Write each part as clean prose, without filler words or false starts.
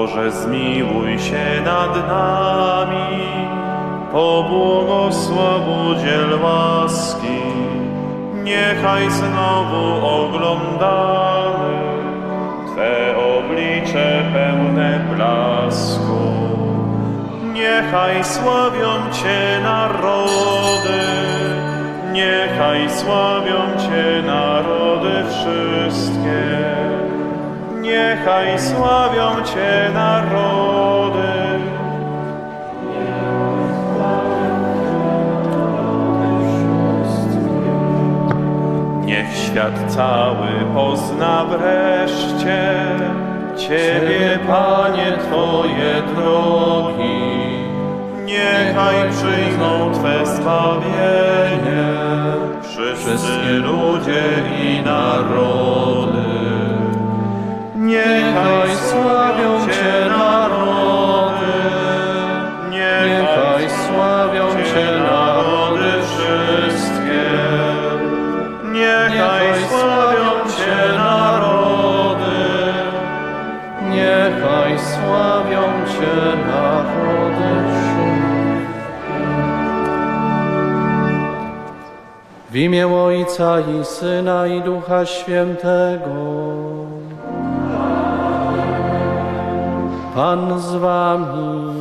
Boże, zmiłuj się nad nami, pobłogosław udziel łaski, niechaj znowu oglądamy Twe oblicze pełne blasku. Niechaj sławią Cię narody, niechaj sławią Cię narody wszystkie. Niechaj sławią Cię narody. Niech świat cały pozna wreszcie Ciebie, Panie, Twoje drogi. Niechaj przyjmą Twe zbawienie wszyscy ludzie i narody. Niechaj sławią Cię narody, niechaj sławią Cię narody wszystkie. Niechaj sławią Cię narody, niechaj sławią Cię narody wszystkie. W imię Ojca i Syna i Ducha Świętego. Pan z wami.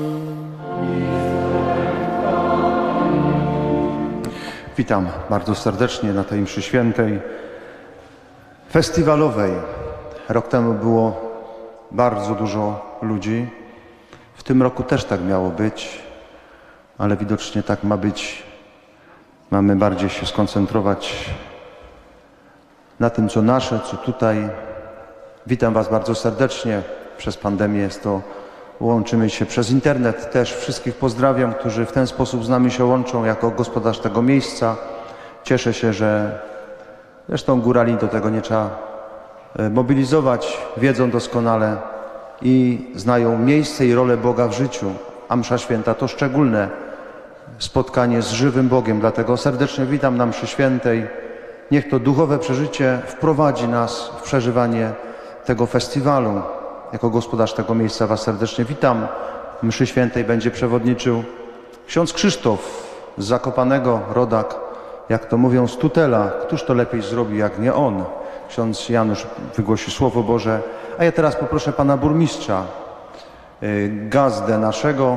Witam bardzo serdecznie na tej mszy świętej, festiwalowej. Rok temu było bardzo dużo ludzi. W tym roku też tak miało być, ale widocznie tak ma być. Mamy bardziej się skoncentrować na tym, co nasze, co tutaj. Witam Was bardzo serdecznie. Przez pandemię jest to, łączymy się przez internet też. Wszystkich pozdrawiam, którzy w ten sposób z nami się łączą jako gospodarz tego miejsca. Cieszę się, że zresztą górali do tego nie trzeba mobilizować, wiedzą doskonale i znają miejsce i rolę Boga w życiu. A msza święta to szczególne spotkanie z żywym Bogiem, dlatego serdecznie witam na mszy świętej. Niech to duchowe przeżycie wprowadzi nas w przeżywanie tego festiwalu. Jako gospodarz tego miejsca Was serdecznie witam. Mszy świętej będzie przewodniczył ksiądz Krzysztof z Zakopanego, rodak, jak to mówią, z Tutela. Któż to lepiej zrobi, jak nie on? Ksiądz Janusz wygłosi Słowo Boże, a ja teraz poproszę pana burmistrza, gazdę naszego.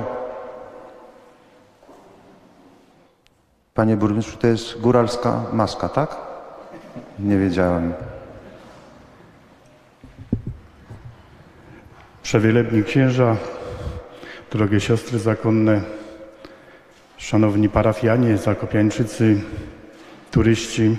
Panie burmistrzu, to jest góralska maska, tak? Nie wiedziałem. Przewielebni księża, drogie siostry zakonne, szanowni parafianie, zakopiańczycy, turyści.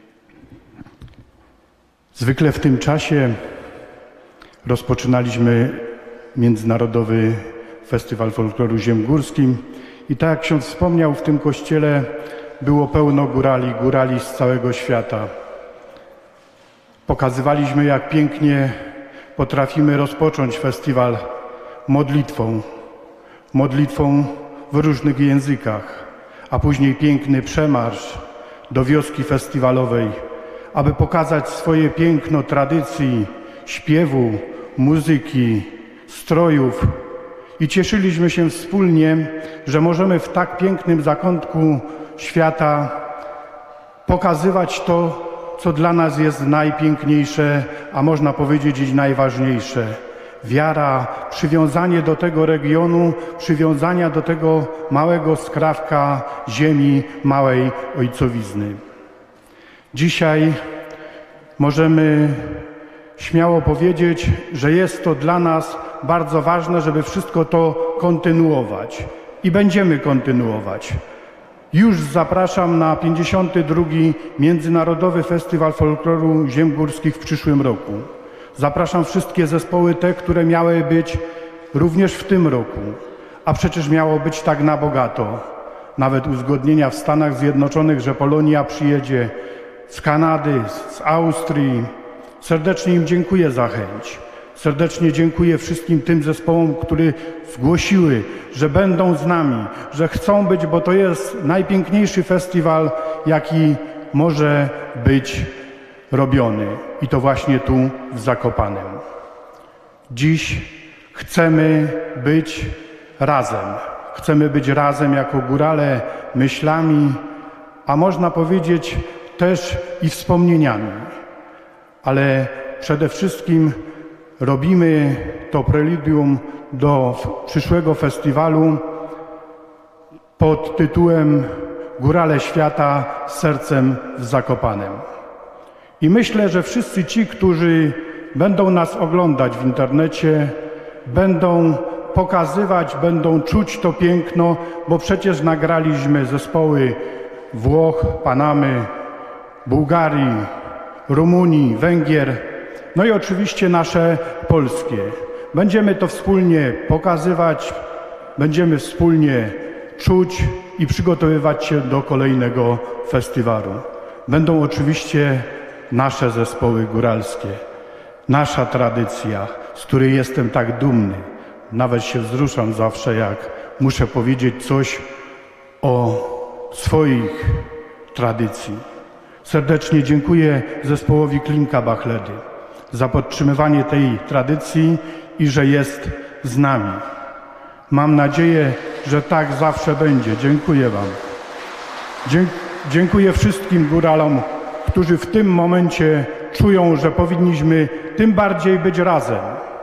Zwykle w tym czasie rozpoczynaliśmy Międzynarodowy Festiwal Folkloru Ziem Górskich i tak jak ksiądz wspomniał, w tym kościele było pełno górali z całego świata. Pokazywaliśmy, jak pięknie potrafimy rozpocząć festiwal modlitwą w różnych językach, a później piękny przemarsz do wioski festiwalowej, aby pokazać swoje piękno tradycji, śpiewu, muzyki, strojów. I cieszyliśmy się wspólnie, że możemy w tak pięknym zakątku świata pokazywać to, co dla nas jest najpiękniejsze, a można powiedzieć i najważniejsze. Wiara, przywiązanie do tego regionu, przywiązania do tego małego skrawka ziemi, małej ojcowizny. Dzisiaj możemy śmiało powiedzieć, że jest to dla nas bardzo ważne, żeby wszystko to kontynuować i będziemy kontynuować. Już zapraszam na 52. Międzynarodowy Festiwal Folkloru Ziem Górskich w przyszłym roku. Zapraszam wszystkie zespoły te, które miały być również w tym roku, a przecież miało być tak na bogato. Nawet uzgodnienia w Stanach Zjednoczonych, że Polonia przyjedzie, z Kanady, z Austrii. Serdecznie im dziękuję za chęć. Serdecznie dziękuję wszystkim tym zespołom, które zgłosiły, że będą z nami, że chcą być, bo to jest najpiękniejszy festiwal, jaki może być robiony. I to właśnie tu w Zakopanem. Dziś Chcemy być razem. Chcemy być razem jako górale myślami, a można powiedzieć też i wspomnieniami. Ale przede wszystkim robimy to preludium do przyszłego festiwalu pod tytułem Górale Świata z sercem w Zakopanem. I myślę, że wszyscy ci, którzy będą nas oglądać w internecie, będą pokazywać, będą czuć to piękno, bo przecież nagraliśmy zespoły Włoch, Panamy, Bułgarii, Rumunii, Węgier, no i oczywiście nasze polskie. Będziemy to wspólnie pokazywać, będziemy wspólnie czuć i przygotowywać się do kolejnego festiwalu. Będą oczywiście nasze zespoły góralskie, nasza tradycja, z której jestem tak dumny. Nawet się wzruszam zawsze, jak muszę powiedzieć coś o swoich tradycji. Serdecznie dziękuję zespołowi Klinka Bachledy za podtrzymywanie tej tradycji i że jest z nami. Mam nadzieję, że tak zawsze będzie. Dziękuję wam. Dziękuję wszystkim góralom, którzy w tym momencie czują, że powinniśmy tym bardziej być razem.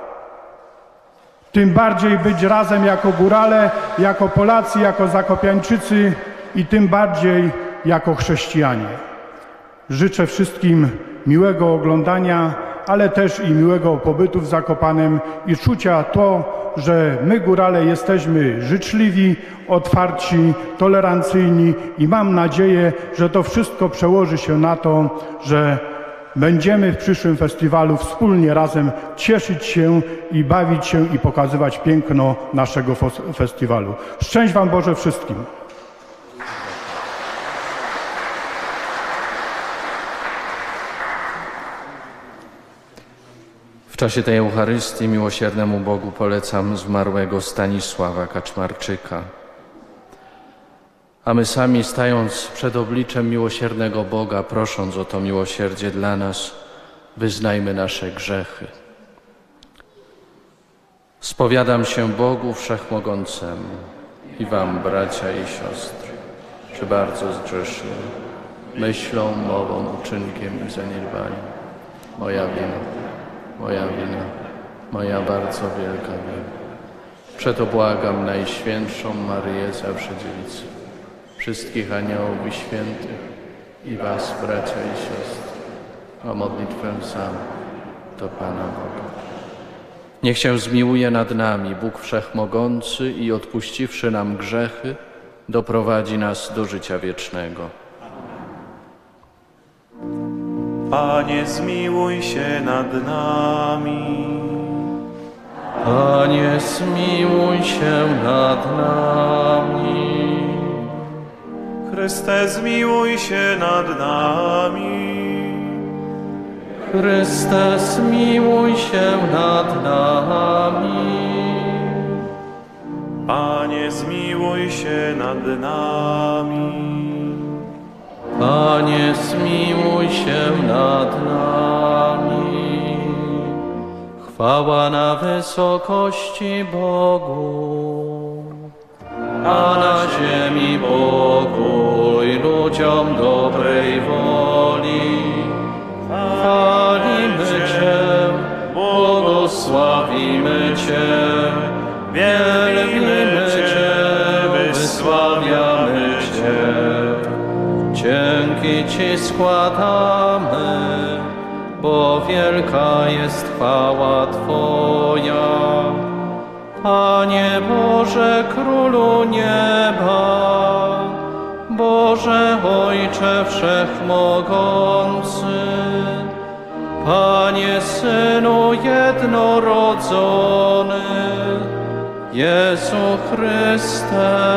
Tym bardziej być razem jako górale, jako Polacy, jako Zakopiańczycy i tym bardziej jako chrześcijanie. Życzę wszystkim miłego oglądania, ale też i miłego pobytu w Zakopanem i czucia to, że my górale jesteśmy życzliwi, otwarci, tolerancyjni i mam nadzieję, że to wszystko przełoży się na to, że będziemy w przyszłym festiwalu wspólnie razem cieszyć się i bawić się i pokazywać piękno naszego festiwalu. Szczęść wam Boże wszystkim! W czasie tej Eucharystii miłosiernemu Bogu polecam zmarłego Stanisława Kaczmarczyka. A my sami, stając przed obliczem miłosiernego Boga, prosząc o to miłosierdzie dla nas, wyznajmy nasze grzechy. Spowiadam się Bogu Wszechmogącemu i wam, bracia i siostry, że bardzo zgrzeszyłem myślą, mową, uczynkiem i zaniedbaniem. Moja wina, moja bardzo wielka wina. Przeto błagam Najświętszą Maryję, zawsze Dziewicę, wszystkich aniołów i świętych i was, bracia i siostry, o modlitwę sam do Pana Boga. Niech się zmiłuje nad nami Bóg Wszechmogący i odpuściwszy nam grzechy, doprowadzi nas do życia wiecznego. Panie, zmiłuj się nad nami. Panie, zmiłuj się nad nami. Chryste, zmiłuj się nad nami. Chryste, zmiłuj się nad nami. Panie, zmiłuj się nad nami. Panie, zmiłuj się nad nami. Chwała na wysokości Bogu, a na ziemi pokój ludziom dobrej woli. Chwalimy Cię, błogosławimy Cię, wielbimy Cię, wysławiamy Cię. Dzięki Ci składamy, bo wielka jest chwała Twoja. Panie Boże, Królu nieba, Boże Ojcze Wszechmogący, Panie Synu jednorodzony, Jezu Chryste,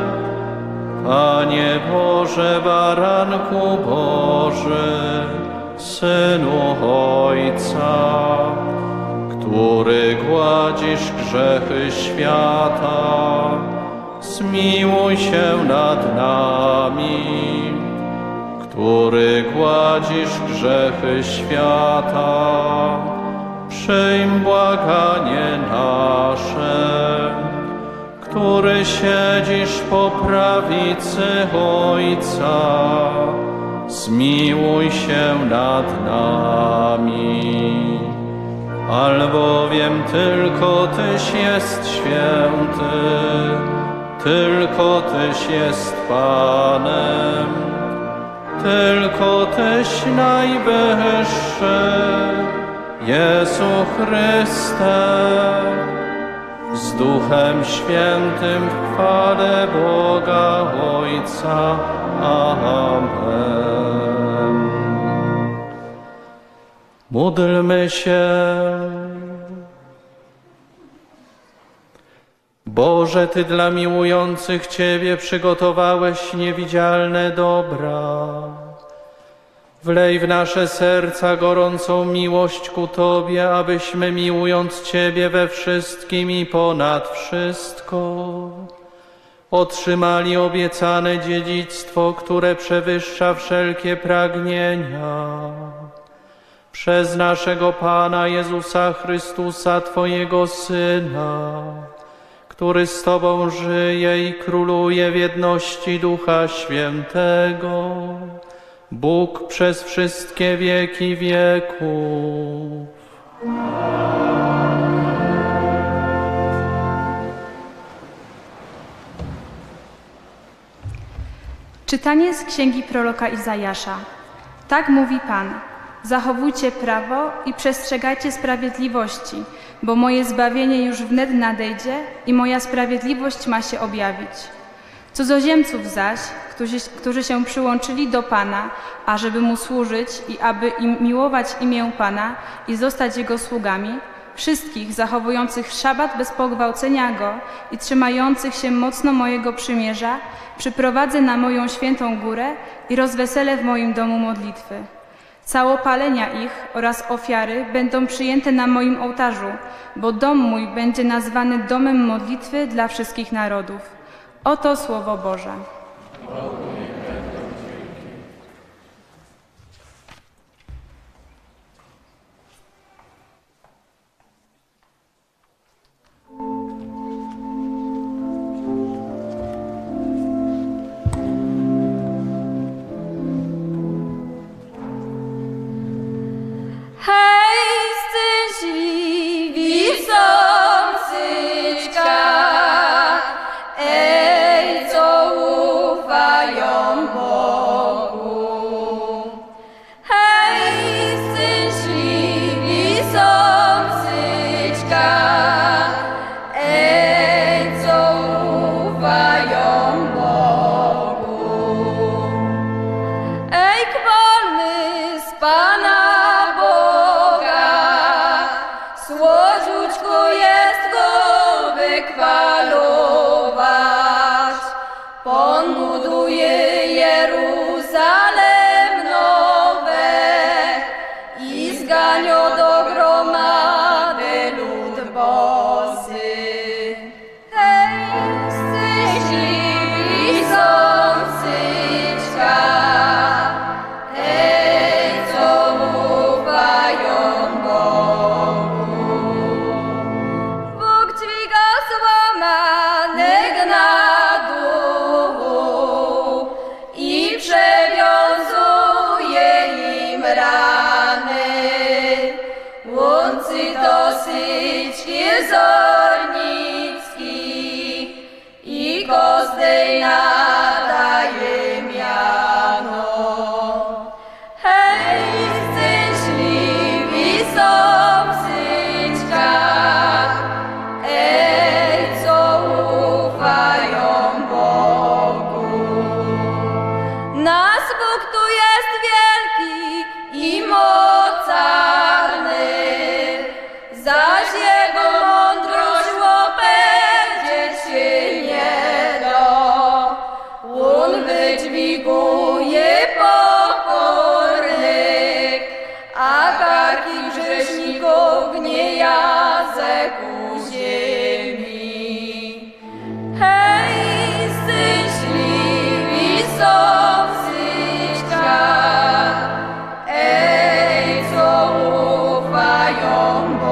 Panie Boże, Baranku Boży, Synu Ojca, który gładzisz grzechy świata, zmiłuj się nad nami. Który gładzisz grzechy świata, Przyjm błaganie nasze, który siedzisz po prawicy Ojca, zmiłuj się nad nami. Albowiem tylko Tyś jest święty, tylko Tyś jest Panem, tylko Tyś najwyższy, Jezu Chryste, z Duchem Świętym w chwale Boga Ojca. Amen. Módlmy się. Boże, Ty dla miłujących Ciebie przygotowałeś niewidzialne dobra. Wlej w nasze serca gorącą miłość ku Tobie, abyśmy miłując Ciebie we wszystkim i ponad wszystko otrzymali obiecane dziedzictwo, które przewyższa wszelkie pragnienia. Przez naszego Pana Jezusa Chrystusa, Twojego Syna, który z Tobą żyje i króluje w jedności Ducha Świętego, Bóg przez wszystkie wieki wieków. Czytanie z księgi proroka Izajasza. Tak mówi Pan: zachowujcie prawo i przestrzegajcie sprawiedliwości, bo moje zbawienie już wnet nadejdzie i moja sprawiedliwość ma się objawić. Cudzoziemców zaś, którzy się przyłączyli do Pana, ażeby Mu służyć i aby im miłować imię Pana i zostać Jego sługami, wszystkich zachowujących szabat bez pogwałcenia Go i trzymających się mocno mojego przymierza, przyprowadzę na moją świętą górę i rozweselę w moim domu modlitwy. Całopalenia ich oraz ofiary będą przyjęte na moim ołtarzu, bo dom mój będzie nazwany domem modlitwy dla wszystkich narodów. Oto Słowo Boże. Ej, co ufają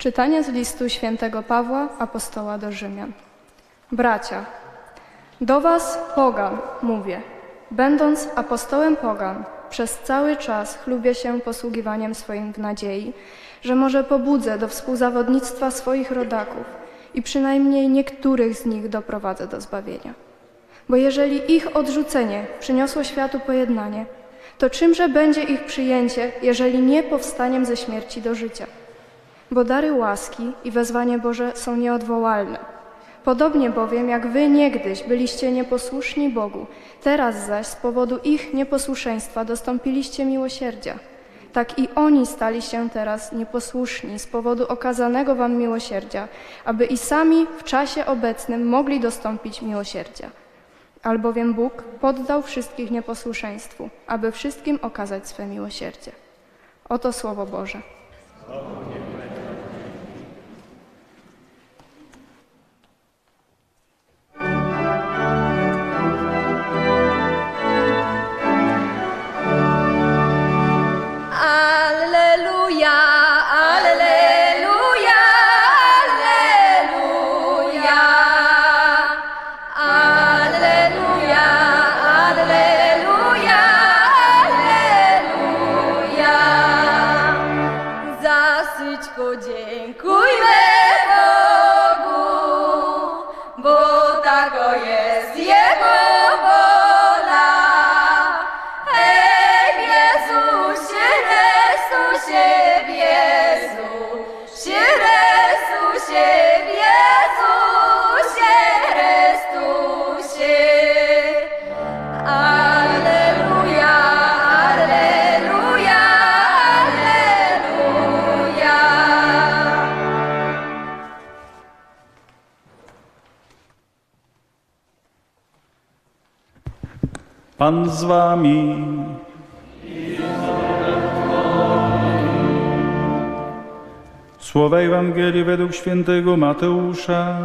Czytanie z listu świętego Pawła, apostoła do Rzymian. Bracia, do was, pogan, mówię, będąc apostołem pogan, przez cały czas chlubię się posługiwaniem swoim w nadziei, że może pobudzę do współzawodnictwa swoich rodaków i przynajmniej niektórych z nich doprowadzę do zbawienia. Bo jeżeli ich odrzucenie przyniosło światu pojednanie, to czymże będzie ich przyjęcie, jeżeli nie powstaniem ze śmierci do życia? Bo dary łaski i wezwanie Boże są nieodwołalne. Podobnie bowiem jak wy niegdyś byliście nieposłuszni Bogu, teraz zaś z powodu ich nieposłuszeństwa dostąpiliście miłosierdzia. Tak i oni stali się teraz nieposłuszni z powodu okazanego wam miłosierdzia, aby i sami w czasie obecnym mogli dostąpić miłosierdzia. Albowiem Bóg poddał wszystkich nieposłuszeństwu, aby wszystkim okazać swe miłosierdzie. Oto Słowo Boże. Alleluja, alleluja, alleluja. Alleluja, alleluja, alleluja. Zasyć podziękujmy Bogu, bo tako jest Jego wola. Hej, Jezusie, Chrystusie, Jezusie, Chrystusie, Jezusie, Chrystusie. Alleluja, alleluja, alleluja. Pan z wami. Słowa Ewangelii według świętego Mateusza.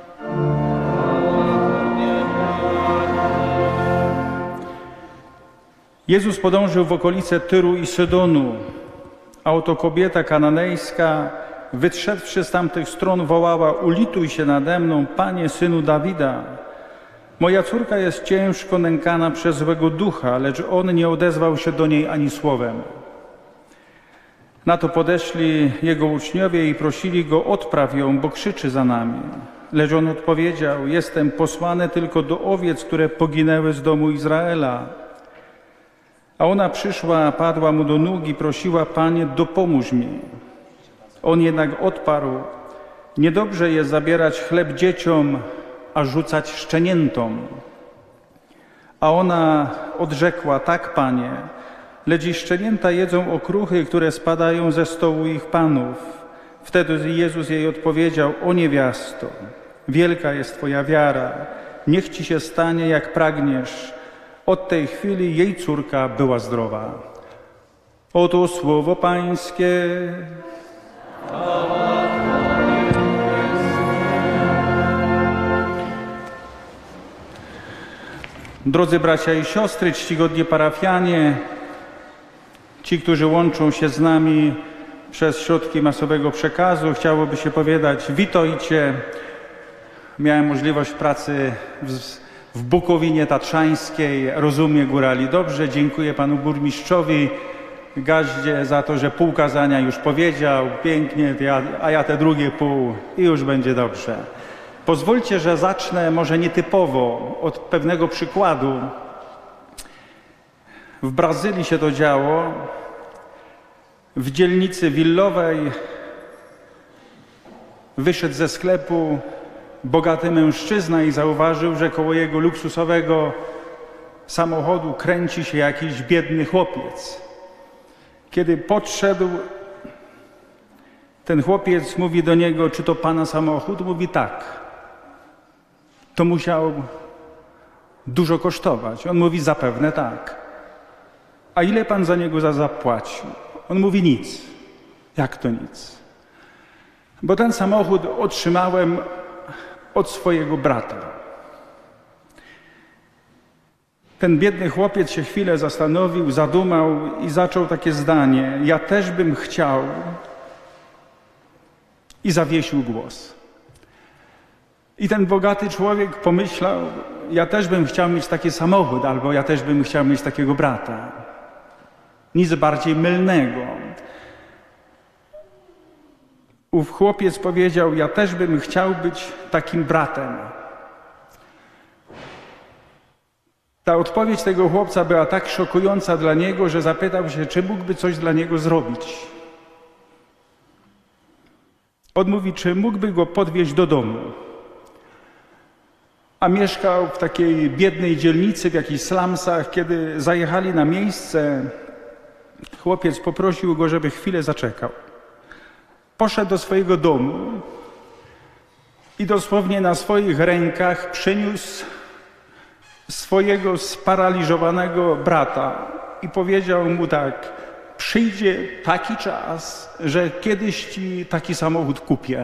Jezus podążył w okolice Tyru i Sydonu, a oto kobieta kananejska, wyszedłszy z tamtych stron, wołała: ulituj się nade mną, Panie, Synu Dawida. Moja córka jest ciężko nękana przez złego ducha, lecz on nie odezwał się do niej ani słowem. Na to podeszli jego uczniowie i prosili go: odpraw ją, bo krzyczy za nami. Lecz on odpowiedział: jestem posłany tylko do owiec, które poginęły z domu Izraela. A ona przyszła, padła mu do nóg i prosiła: Panie, dopomóż mi. On jednak odparł: niedobrze jest zabierać chleb dzieciom, a rzucać szczeniętom. A ona odrzekła: tak, Panie, lecz i szczenięta jedzą okruchy, które spadają ze stołu ich panów. Wtedy Jezus jej odpowiedział: o niewiasto, wielka jest Twoja wiara, niech Ci się stanie, jak pragniesz. Od tej chwili jej córka była zdrowa. Oto słowo Pańskie. Drodzy bracia i siostry, czcigodni parafianie, ci, którzy łączą się z nami przez środki masowego przekazu, chciałoby się powiedzieć: witajcie. Miałem możliwość pracy w Bukowinie Tatrzańskiej, rozumie górali dobrze. Dziękuję panu burmistrzowi Gaździe za to, że pół kazania już powiedział, pięknie, a ja te drugie pół i już będzie dobrze. Pozwólcie, że zacznę może nietypowo od pewnego przykładu. W Brazylii się to działo. W dzielnicy willowej wyszedł ze sklepu bogaty mężczyzna i zauważył, że koło jego luksusowego samochodu kręci się jakiś biedny chłopiec. Kiedy podszedł, ten chłopiec mówi do niego: czy to pana samochód? Mówi: tak. To musiał dużo kosztować. On mówi: zapewne tak. A ile pan za niego zapłacił? On mówi: nic. Jak to nic? Bo ten samochód otrzymałem od swojego brata. Ten biedny chłopiec się chwilę zastanowił, zadumał i zaczął takie zdanie: ja też bym chciał, i zawiesił głos. I ten bogaty człowiek pomyślał, ja też bym chciał mieć taki samochód, albo ja też bym chciał mieć takiego brata. Nic bardziej mylnego. Ów chłopiec powiedział, ja też bym chciał być takim bratem. Ta odpowiedź tego chłopca była tak szokująca dla niego, że zapytał się, czy mógłby coś dla niego zrobić. On mówi, czy mógłby go podwieźć do domu. A mieszkał w takiej biednej dzielnicy, w jakichś slumsach. Kiedy zajechali na miejsce, chłopiec poprosił go, żeby chwilę zaczekał. Poszedł do swojego domu i dosłownie na swoich rękach przyniósł swojego sparaliżowanego brata i powiedział mu tak, przyjdzie taki czas, że kiedyś ci taki samochód kupię.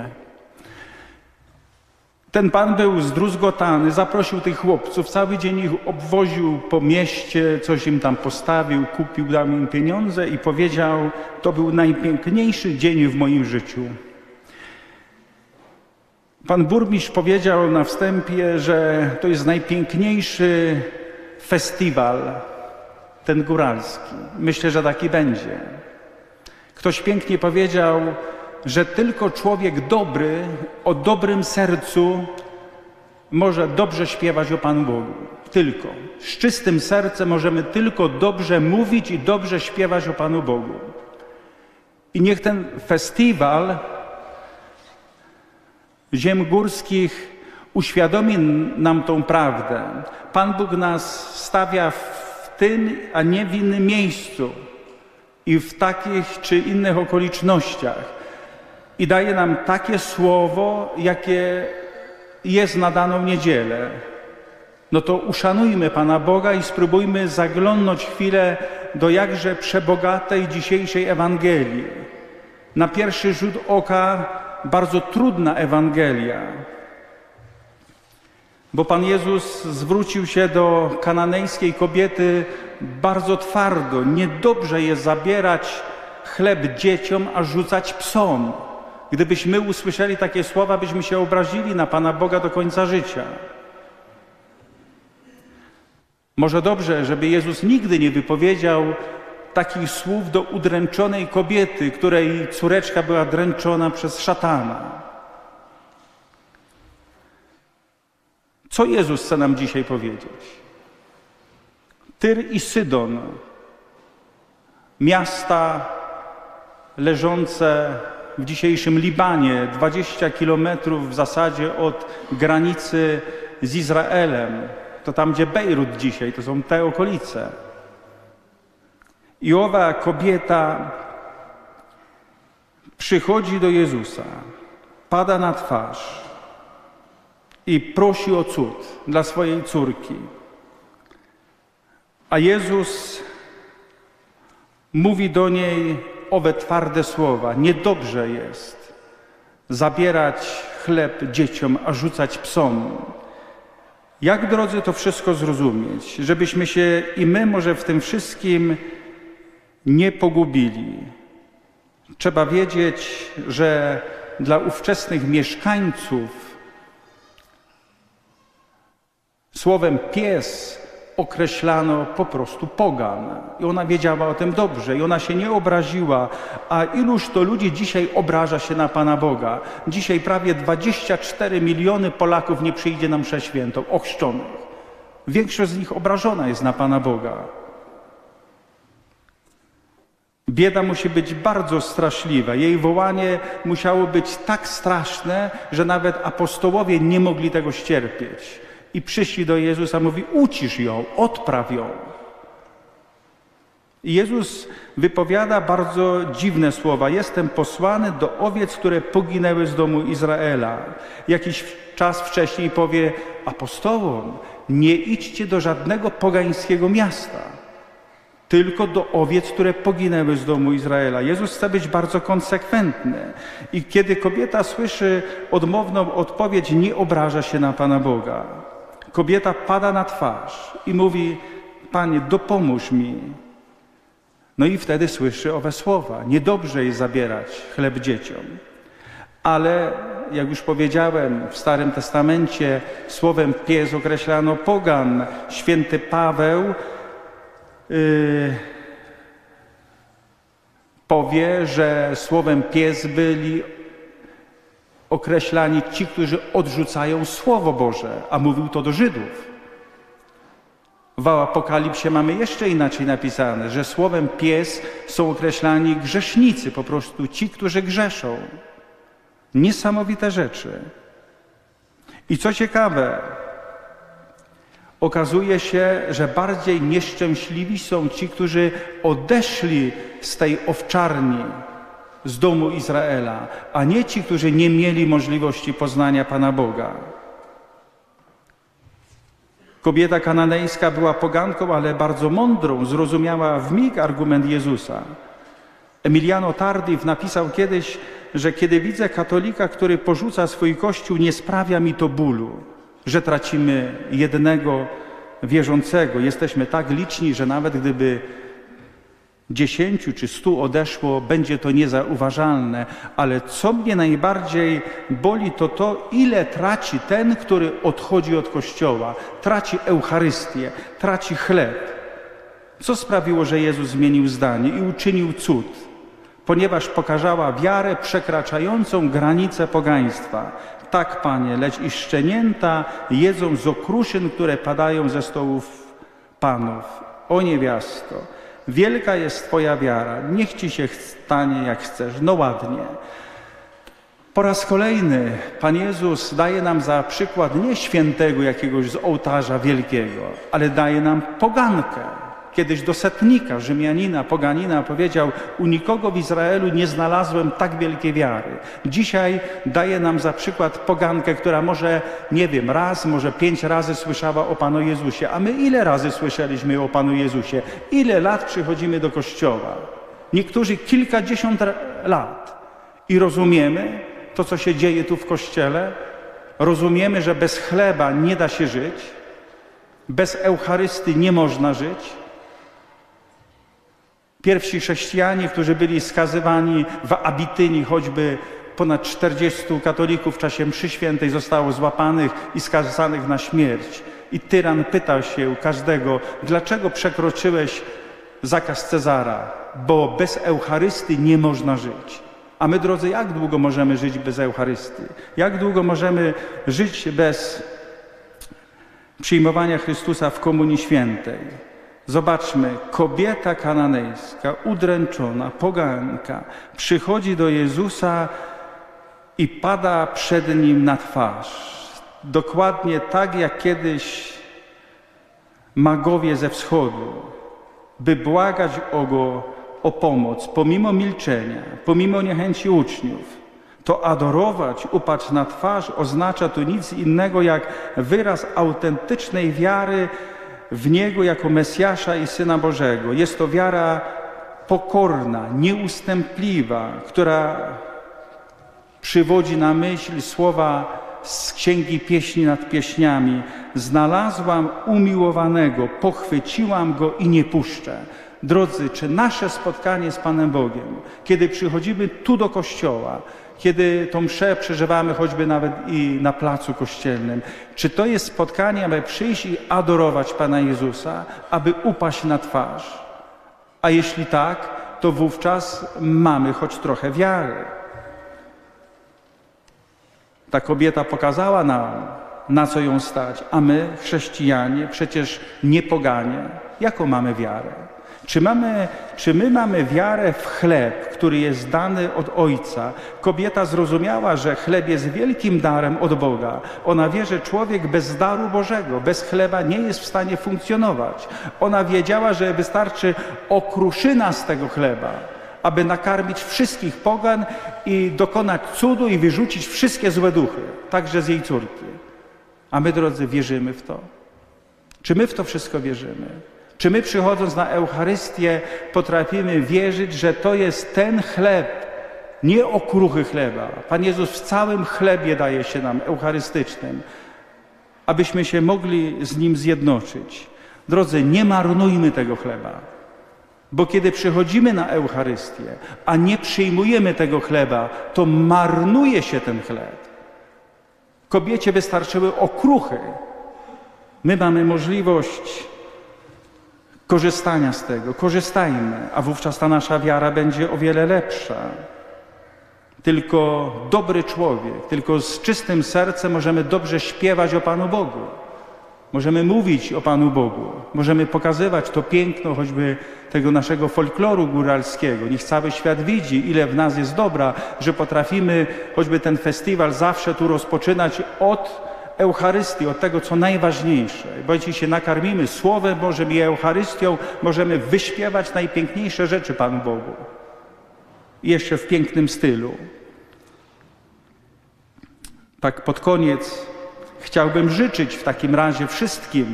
Ten pan był zdruzgotany, zaprosił tych chłopców, cały dzień ich obwoził po mieście, coś im tam postawił, kupił, dał im pieniądze i powiedział, to był najpiękniejszy dzień w moim życiu. Pan burmistrz powiedział na wstępie, że to jest najpiękniejszy festiwal, ten góralski. Myślę, że taki będzie. Ktoś pięknie powiedział, że tylko człowiek dobry, o dobrym sercu może dobrze śpiewać o Panu Bogu. Tylko. Z czystym sercem możemy tylko dobrze mówić i dobrze śpiewać o Panu Bogu. I niech ten festiwal ziem górskich uświadomi nam tą prawdę. Pan Bóg nas stawia w tym, a nie w innym miejscu i w takich czy innych okolicznościach. I daje nam takie słowo, jakie jest na daną niedzielę. No to uszanujmy Pana Boga i spróbujmy zaglądnąć chwilę do jakże przebogatej dzisiejszej Ewangelii. Na pierwszy rzut oka bardzo trudna Ewangelia. Bo Pan Jezus zwrócił się do kananejskiej kobiety bardzo twardo. Niedobrze jest zabierać chleb dzieciom, a rzucać psom. Gdybyśmy usłyszeli takie słowa, byśmy się obrazili na Pana Boga do końca życia. Może dobrze, żeby Jezus nigdy nie wypowiedział takich słów do udręczonej kobiety, której córeczka była dręczona przez szatana. Co Jezus chce nam dzisiaj powiedzieć? Tyr i Sydon, miasta leżące w dzisiejszym Libanie, 20 kilometrów w zasadzie od granicy z Izraelem. To tam, gdzie Bejrut dzisiaj, to są te okolice. I owa kobieta przychodzi do Jezusa, pada na twarz i prosi o cud dla swojej córki. A Jezus mówi do niej owe twarde słowa. Niedobrze jest zabierać chleb dzieciom, a rzucać psom. Jak, drodzy, to wszystko zrozumieć, żebyśmy się i my może w tym wszystkim nie pogubili. Trzeba wiedzieć, że dla ówczesnych mieszkańców słowem pies określano po prostu pogan. I ona wiedziała o tym dobrze i ona się nie obraziła. A iluż to ludzi dzisiaj obraża się na Pana Boga? Dzisiaj prawie 24 miliony Polaków nie przyjdzie na mszę świętą, ochrzczonych. Większość z nich obrażona jest na Pana Boga. Bieda musi być bardzo straszliwa. Jej wołanie musiało być tak straszne, że nawet apostołowie nie mogli tego ścierpieć. I przyszli do Jezusa, mówi, ucisz ją, odpraw ją. I Jezus wypowiada bardzo dziwne słowa. Jestem posłany do owiec, które poginęły z domu Izraela. Jakiś czas wcześniej powie apostołom, nie idźcie do żadnego pogańskiego miasta, tylko do owiec, które poginęły z domu Izraela. Jezus chce być bardzo konsekwentny. I kiedy kobieta słyszy odmowną odpowiedź, nie obraża się na Pana Boga. Kobieta pada na twarz i mówi, Panie, dopomóż mi. No i wtedy słyszy owe słowa. Niedobrze jest zabierać chleb dzieciom. ale jak już powiedziałem, w Starym Testamencie słowem pies określano pogan. Święty Paweł powie, że słowem pies byli określani ci, którzy odrzucają Słowo Boże, a mówił to do Żydów. W Apokalipsie mamy jeszcze inaczej napisane, że słowem pies są określani grzesznicy, po prostu ci, którzy grzeszą. Niesamowite rzeczy. I co ciekawe, okazuje się, że bardziej nieszczęśliwi są ci, którzy odeszli z tej owczarni, z domu Izraela, a nie ci, którzy nie mieli możliwości poznania Pana Boga. Kobieta kananejska była poganką, ale bardzo mądrą, zrozumiała w mig argument Jezusa. Emiliano Tardif napisał kiedyś, że kiedy widzę katolika, który porzuca swój kościół, nie sprawia mi to bólu, że tracimy jednego wierzącego. Jesteśmy tak liczni, że nawet gdyby 10 czy 100 odeszło, będzie to niezauważalne, ale co mnie najbardziej boli, to ile traci ten, który odchodzi od Kościoła, traci Eucharystię, traci chleb. Co sprawiło, że Jezus zmienił zdanie i uczynił cud? Ponieważ pokazała wiarę przekraczającą granice pogaństwa. Tak, Panie, lecz i szczenięta jedzą z okruszyn, które padają ze stołów panów. O niewiasto, wielka jest Twoja wiara, niech Ci się stanie jak chcesz. No ładnie. Po raz kolejny Pan Jezus daje nam za przykład nie świętego jakiegoś z ołtarza wielkiego, ale daje nam pogankę. Kiedyś do setnika, Rzymianina, poganina powiedział: u nikogo w Izraelu nie znalazłem tak wielkiej wiary. Dzisiaj daje nam za przykład pogankę, która może, nie wiem, raz, może 5 razy słyszała o Panu Jezusie. A my ile razy słyszeliśmy o Panu Jezusie? Ile lat przychodzimy do Kościoła? Niektórzy kilkadziesiąt lat. I rozumiemy to, co się dzieje tu w Kościele? Rozumiemy, że bez chleba nie da się żyć, bez Eucharystii nie można żyć. Pierwsi chrześcijanie, którzy byli skazywani w Abitynii, choćby ponad 40 katolików w czasie mszy świętej zostało złapanych i skazanych na śmierć. I tyran pytał się każdego: dlaczego przekroczyłeś zakaz Cezara? Bo bez Eucharystii nie można żyć. A my, drodzy, jak długo możemy żyć bez Eucharystii? Jak długo możemy żyć bez przyjmowania Chrystusa w Komunii Świętej? Zobaczmy, kobieta kananejska, udręczona, poganka, przychodzi do Jezusa i pada przed Nim na twarz. Dokładnie tak, jak kiedyś magowie ze wschodu, by błagać o pomoc, pomimo milczenia, pomimo niechęci uczniów. To adorować, upaść na twarz oznacza tu nic innego jak wyraz autentycznej wiary w Niego jako Mesjasza i Syna Bożego. Jest to wiara pokorna, nieustępliwa, która przywodzi na myśl słowa z Księgi Pieśni nad Pieśniami: znalazłam umiłowanego, pochwyciłam go i nie puszczę. Drodzy, czy nasze spotkanie z Panem Bogiem, kiedy przychodzimy tu do Kościoła, kiedy tą mszę przeżywamy choćby nawet i na placu kościelnym, czy to jest spotkanie, aby przyjść i adorować Pana Jezusa, aby upaść na twarz? A jeśli tak, to wówczas mamy choć trochę wiary. Ta kobieta pokazała nam, na co ją stać, a my, chrześcijanie, przecież nie poganie, jaką mamy wiarę? Czy my mamy wiarę w chleb, który jest dany od Ojca? Kobieta zrozumiała, że chleb jest wielkim darem od Boga. Ona wie, że człowiek bez daru Bożego, bez chleba nie jest w stanie funkcjonować. Ona wiedziała, że wystarczy okruszyna z tego chleba, aby nakarmić wszystkich pogan i dokonać cudu i wyrzucić wszystkie złe duchy, także z jej córki. A my, drodzy, wierzymy w to? Czy my w to wszystko wierzymy? Czy my, przychodząc na Eucharystię, potrafimy wierzyć, że to jest ten chleb, nie okruchy chleba? Pan Jezus w całym chlebie daje się nam, eucharystycznym, abyśmy się mogli z Nim zjednoczyć. Drodzy, nie marnujmy tego chleba. Bo kiedy przychodzimy na Eucharystię, a nie przyjmujemy tego chleba, to marnuje się ten chleb. Kobiecie wystarczyły okruchy. My mamy możliwość korzystania z tego. Korzystajmy, a wówczas ta nasza wiara będzie o wiele lepsza. Tylko dobry człowiek, tylko z czystym sercem możemy dobrze śpiewać o Panu Bogu. Możemy mówić o Panu Bogu. Możemy pokazywać to piękno choćby tego naszego folkloru góralskiego. Niech cały świat widzi, ile w nas jest dobra, że potrafimy choćby ten festiwal zawsze tu rozpoczynać od Eucharystii, od tego, co najważniejsze. Bo jeśli się nakarmimy Słowem Bożym i Eucharystią, możemy wyśpiewać najpiękniejsze rzeczy Panu Bogu. I jeszcze w pięknym stylu. Tak pod koniec chciałbym życzyć w takim razie wszystkim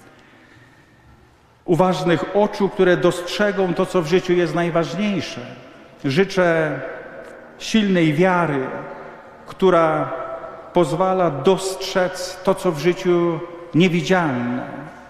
uważnych oczu, które dostrzegą to, co w życiu jest najważniejsze. Życzę silnej wiary, która pozwala dostrzec to, co w życiu niewidzialne.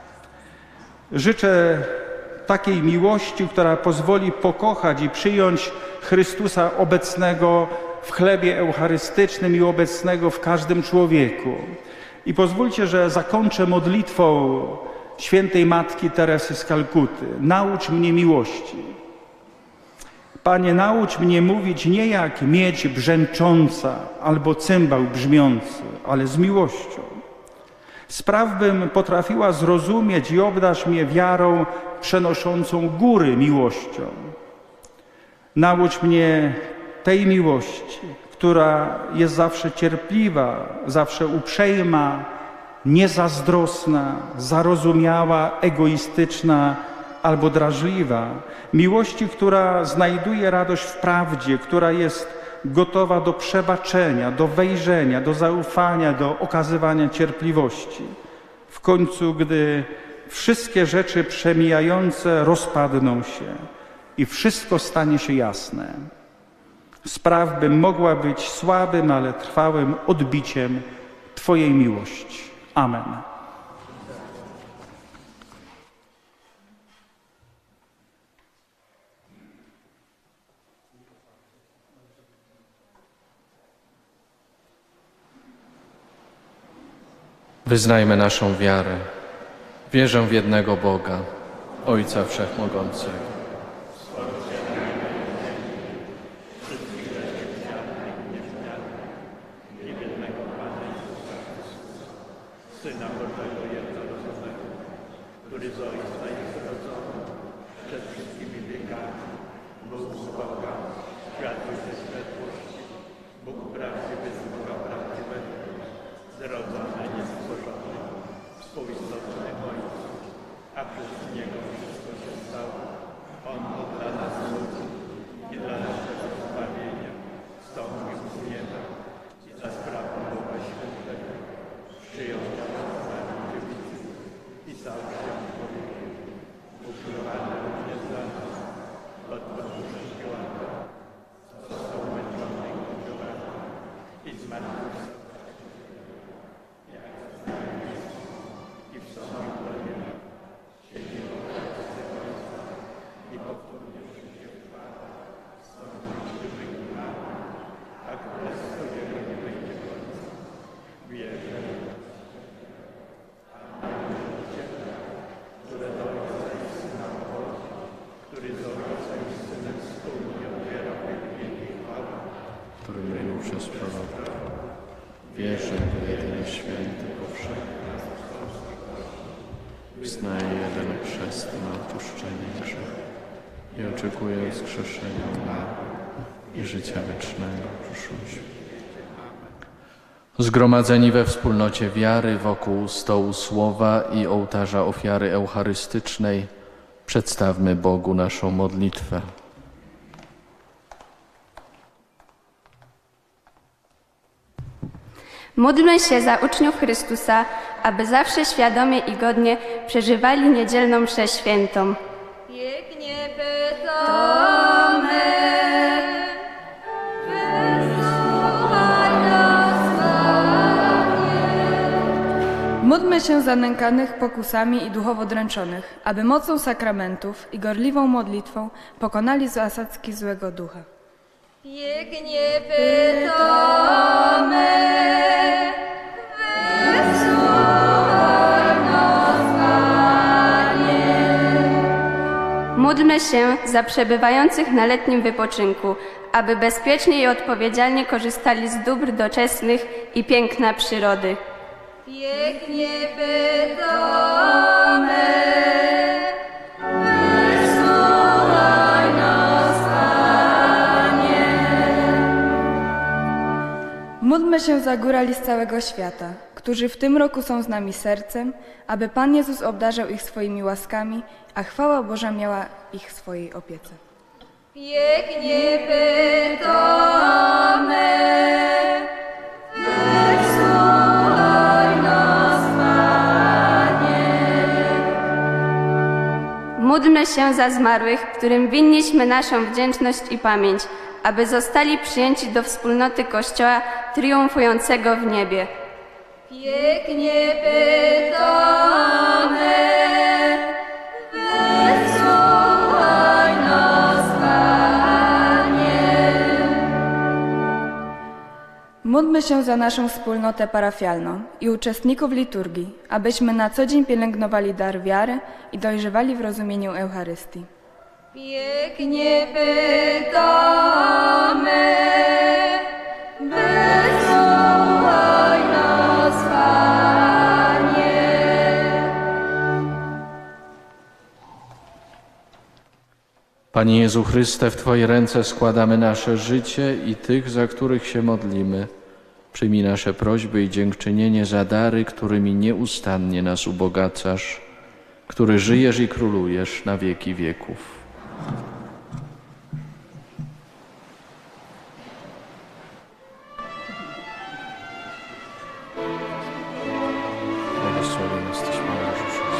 Życzę takiej miłości, która pozwoli pokochać i przyjąć Chrystusa obecnego w chlebie eucharystycznym i obecnego w każdym człowieku. I pozwólcie, że zakończę modlitwą świętej Matki Teresy z Kalkuty. Naucz mnie miłości. Panie, naucz mnie mówić nie jak miedź brzęcząca albo cymbał brzmiący, ale z miłością. Spraw, bym potrafiła zrozumieć i obdarz mnie wiarą przenoszącą góry miłością. Naucz mnie tej miłości, która jest zawsze cierpliwa, zawsze uprzejma, niezazdrosna, zarozumiała, egoistyczna albo drażliwa. Miłości, która znajduje radość w prawdzie, która jest gotowa do przebaczenia, do wejrzenia, do zaufania, do okazywania cierpliwości. W końcu, gdy wszystkie rzeczy przemijające rozpadną się i wszystko stanie się jasne, spraw, bym mogła być słabym, ale trwałym odbiciem Twojej miłości. Amen. Wyznajmy naszą wiarę. Wierzę w jednego Boga, Ojca Wszechmogącego, Syna Bożego jednorodzonego, który z Ojca jest rodzony przed wszystkimi wiekami. Bóg z Boga, światło ze światłości, Bóg prawdziwy z Boga prawdziwego, zrodzony, niestworzony, współistotny Ojcu, a przez Niego wszystko się stało. On to dla nas ludzi i dla naszego zbawienia wstąpił z nieba i za sprawą Boga Świętego przyjął i stał się człowiekiem, ukrywany również dla nas, od początku został męczony i ukrywany i zmartwychwstał. I wstąpił do nieba, siedzi po prawicy Ojca i powtórnie przyjdzie w chwale, wstąpił do życia, a królestwo Jego nie będzie końca. Wierzę, które do Ojca i Syna pochodzi, który z Ojca i Synem wspólnie odbiera wielkie chwały, który mówił przez proroka. Wierzę w jedyny święty powszechny. Wyznaję jeden chrzest na odpuszczenie grzechów i oczekuję wskrzeszenia umarłych i życia wiecznego w przyszłości. Zgromadzeni we wspólnocie wiary wokół stołu słowa i ołtarza ofiary eucharystycznej przedstawmy Bogu naszą modlitwę. Módlmy się za uczniów Chrystusa, aby zawsze świadomie i godnie przeżywali niedzielną mszę świętą. Pięknie pytamy, wysłuchaj nas, Panie. Módlmy się za nękanych pokusami i duchowo dręczonych, aby mocą sakramentów i gorliwą modlitwą pokonali zasadzki złego ducha. Pięknie pytamy, wysłuchaj nas, Panie. Módlmy się za przebywających na letnim wypoczynku, aby bezpiecznie i odpowiedzialnie korzystali z dóbr doczesnych i piękna przyrody. Pięknie pytamy, wysłuchaj nas, Panie. Módlmy się za górali z całego świata, którzy w tym roku są z nami sercem, aby Pan Jezus obdarzał ich swoimi łaskami, a chwała Boża miała ich w swojej opiece. Pięknie pytamy, wysłuchaj nas, Panie. Módlmy się za zmarłych, którym winniśmy naszą wdzięczność i pamięć, aby zostali przyjęci do wspólnoty Kościoła triumfującego w niebie. Pięknie pytamy, wysłuchaj nas, Panie. Módlmy się za naszą wspólnotę parafialną i uczestników liturgii, abyśmy na co dzień pielęgnowali dar wiary i dojrzewali w rozumieniu Eucharystii. Pięknie pytamy, wysłuchaj nas, Panie. Panie Jezu Chryste, w Twoje ręce składamy nasze życie i tych, za których się modlimy. Przyjmij nasze prośby i dziękczynienie za dary, którymi nieustannie nas ubogacasz, który żyjesz i królujesz na wieki wieków. Błogosławiony jesteś, Maryjo,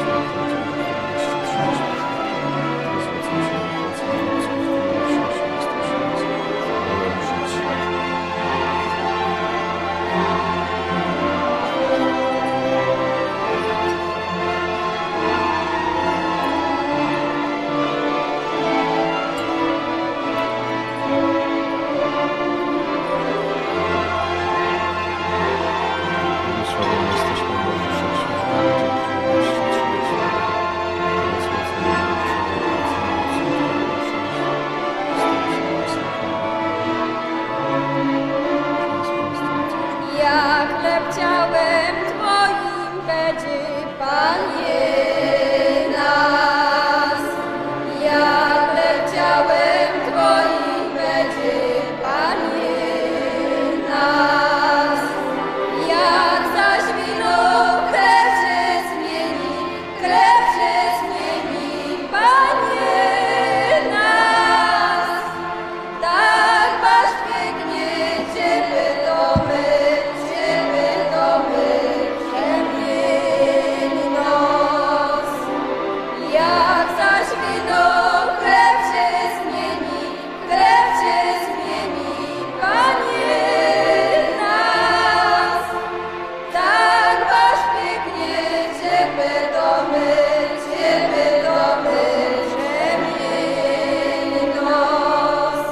Jak chleb ciałem Twoim będzie, Panie, nas. Jak chleb ciałem Twoim będzie, Panie, nas. Jak zaś wino krew się zmieni, Panie, nas. Tak masz pięknie Ciebie to my, przemień nos. Jak zaś wino krew się zmieni, Panie, nas. Tak masz pięknie Ciebie to my, przemień nos.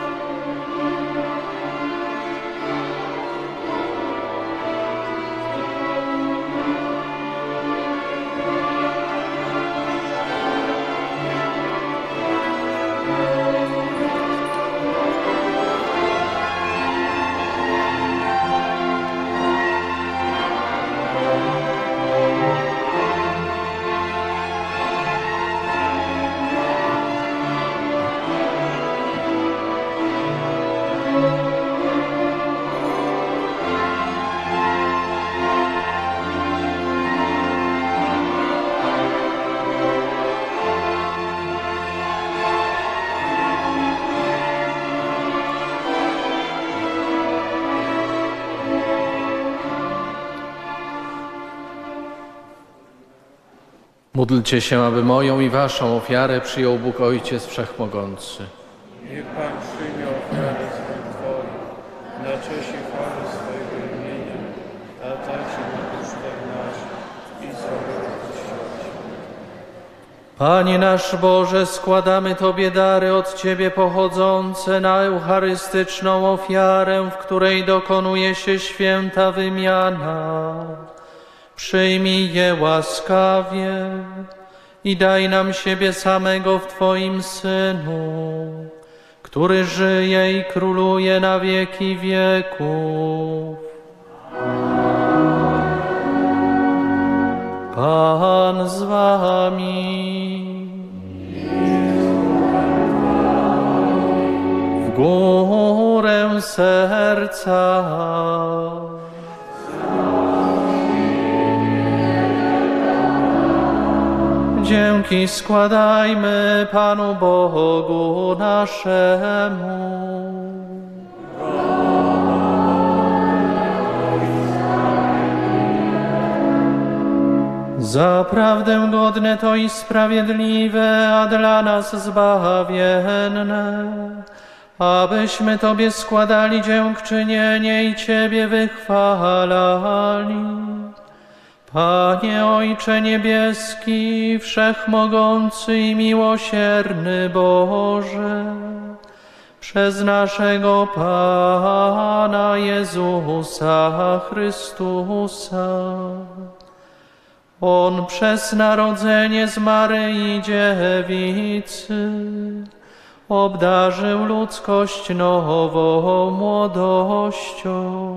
Módlcie się, aby moją i waszą ofiarę przyjął Bóg Ojciec Wszechmogący. Niech Pan przyjmie ofiarę swoich Twoich, na cześć i chwałę swojego imienia, a także na duszach naszych, Panie nasz Boże, składamy Tobie dary od Ciebie pochodzące na eucharystyczną ofiarę, w której dokonuje się święta wymiana. Przyjmij je łaskawie i daj nam siebie samego w Twoim Synu, który żyje i króluje na wieki wieków. Pan z Wami. W górę serca. Dzięki składajmy Panu Bogu naszemu. Zaprawdę godne to i sprawiedliwe, a dla nas zbawienne, abyśmy Tobie składali dziękczynienie i Ciebie wychwalali. Panie Ojcze Niebieski, Wszechmogący i Miłosierny Boże, przez naszego Pana Jezusa Chrystusa. On przez narodzenie z Maryi Dziewicy obdarzył ludzkość nową młodością.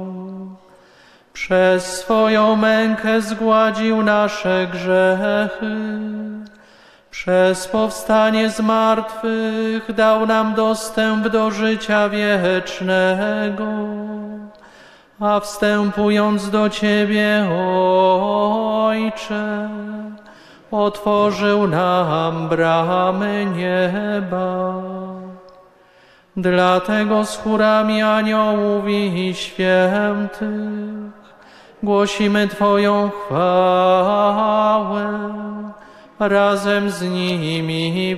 Przez swoją mękę zgładził nasze grzechy. Przez powstanie z martwych dał nam dostęp do życia wiecznego. A wstępując do Ciebie, Ojcze, otworzył nam bramy nieba. Dlatego z chórami aniołów i świętych głosimy Twoją chwałę, razem z nimi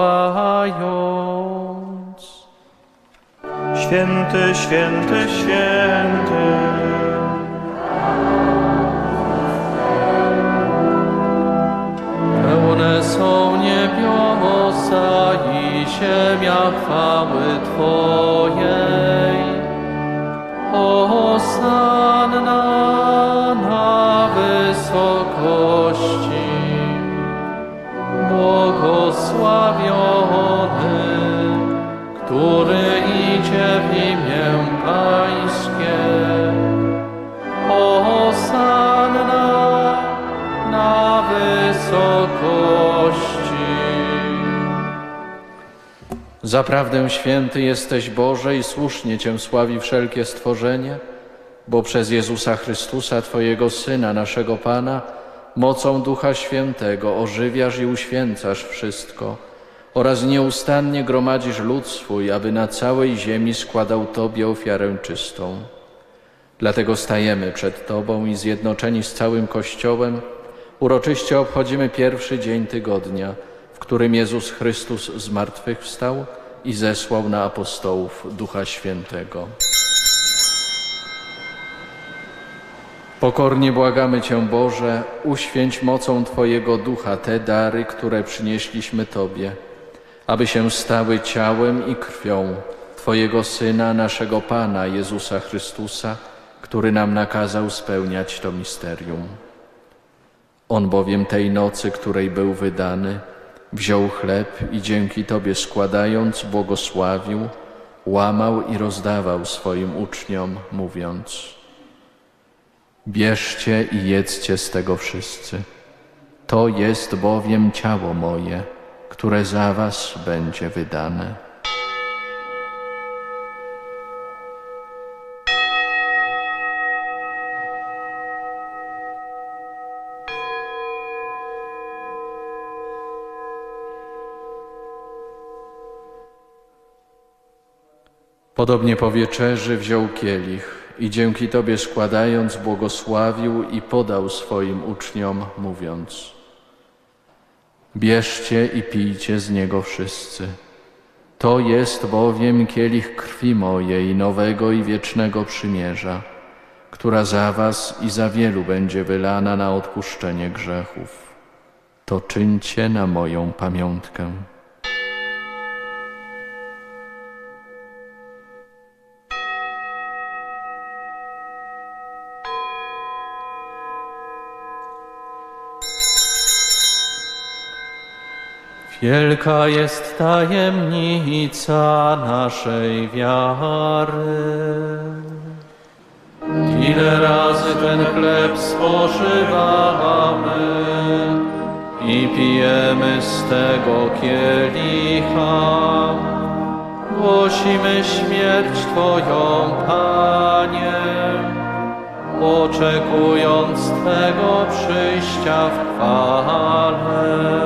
wołając: Święty, święty, święty. Pełne są niebiosa i ziemia chwały Twojej. Hosanna na wysokości. Błogosławiony, który idzie w imię Pańskie. Hosanna na wysokości. Zaprawdę święty jesteś, Boże, i słusznie Cię sławi wszelkie stworzenie, bo przez Jezusa Chrystusa, Twojego Syna, naszego Pana, mocą Ducha Świętego ożywiasz i uświęcasz wszystko oraz nieustannie gromadzisz lud swój, aby na całej ziemi składał Tobie ofiarę czystą. Dlatego stajemy przed Tobą i zjednoczeni z całym Kościołem uroczyście obchodzimy pierwszy dzień tygodnia, w którym Jezus Chrystus zmartwychwstał i zesłał na apostołów Ducha Świętego. Pokornie błagamy Cię, Boże, uświęć mocą Twojego Ducha te dary, które przynieśliśmy Tobie, aby się stały ciałem i krwią Twojego Syna, naszego Pana Jezusa Chrystusa, który nam nakazał spełniać to misterium. On bowiem tej nocy, której był wydany, wziął chleb i dzięki Tobie składając, błogosławił, łamał i rozdawał swoim uczniom, mówiąc: Bierzcie i jedzcie z tego wszyscy. To jest bowiem ciało moje, które za was będzie wydane. Podobnie po wieczerzy wziął kielich i dzięki Tobie składając, błogosławił i podał swoim uczniom, mówiąc: Bierzcie i pijcie z niego wszyscy. To jest bowiem kielich krwi mojej, nowego i wiecznego przymierza, która za was i za wielu będzie wylana na odpuszczenie grzechów. To czyńcie na moją pamiątkę. Wielka jest tajemnica naszej wiary. Ile razy ten chleb spożywamy i pijemy z tego kielicha, głosimy śmierć Twoją, Panie, oczekując Twego przyjścia w chwale.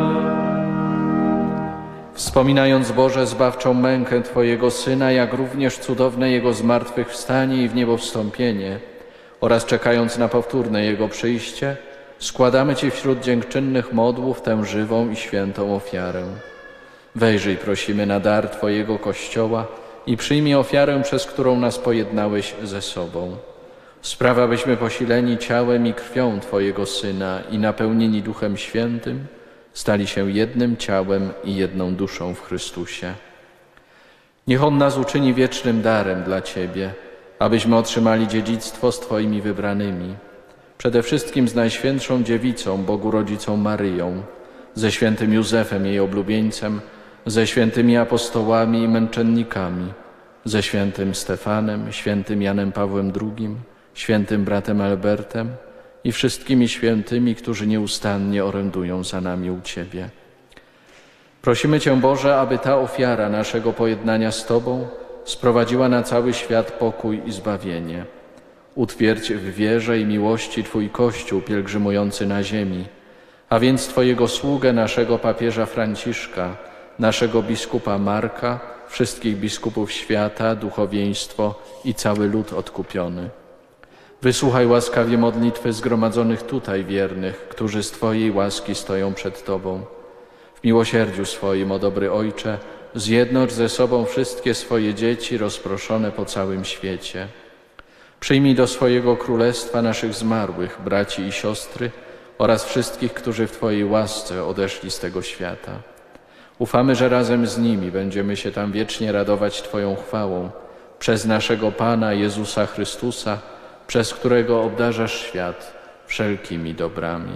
Wspominając, Boże, zbawczą mękę Twojego Syna, jak również cudowne Jego zmartwychwstanie i w niebo wstąpienie oraz czekając na powtórne Jego przyjście, składamy Ci wśród dziękczynnych modłów tę żywą i świętą ofiarę. Wejrzyj, prosimy, na dar Twojego Kościoła i przyjmij ofiarę, przez którą nas pojednałeś ze sobą. Spraw, abyśmy posileni ciałem i krwią Twojego Syna i napełnieni Duchem Świętym stali się jednym ciałem i jedną duszą w Chrystusie. Niech On nas uczyni wiecznym darem dla Ciebie, abyśmy otrzymali dziedzictwo z Twoimi wybranymi, przede wszystkim z Najświętszą Dziewicą, Bogu Rodzicą Maryją, ze świętym Józefem, jej oblubieńcem, ze świętymi apostołami i męczennikami, ze świętym Stefanem, świętym Janem Pawłem II, świętym bratem Albertem i wszystkimi świętymi, którzy nieustannie orędują za nami u Ciebie. Prosimy Cię, Boże, aby ta ofiara naszego pojednania z Tobą sprowadziła na cały świat pokój i zbawienie. Utwierdź w wierze i miłości Twój Kościół pielgrzymujący na ziemi, a więc Twojego sługę, naszego papieża Franciszka, naszego biskupa Marka, wszystkich biskupów świata, duchowieństwo i cały lud odkupiony. Wysłuchaj łaskawie modlitwy zgromadzonych tutaj wiernych, którzy z Twojej łaski stoją przed Tobą. W miłosierdziu swoim, o dobry Ojcze, zjednocz ze sobą wszystkie swoje dzieci rozproszone po całym świecie. Przyjmij do swojego królestwa naszych zmarłych, braci i siostry oraz wszystkich, którzy w Twojej łasce odeszli z tego świata. Ufamy, że razem z nimi będziemy się tam wiecznie radować Twoją chwałą przez naszego Pana Jezusa Chrystusa, przez którego obdarzasz świat wszelkimi dobrami.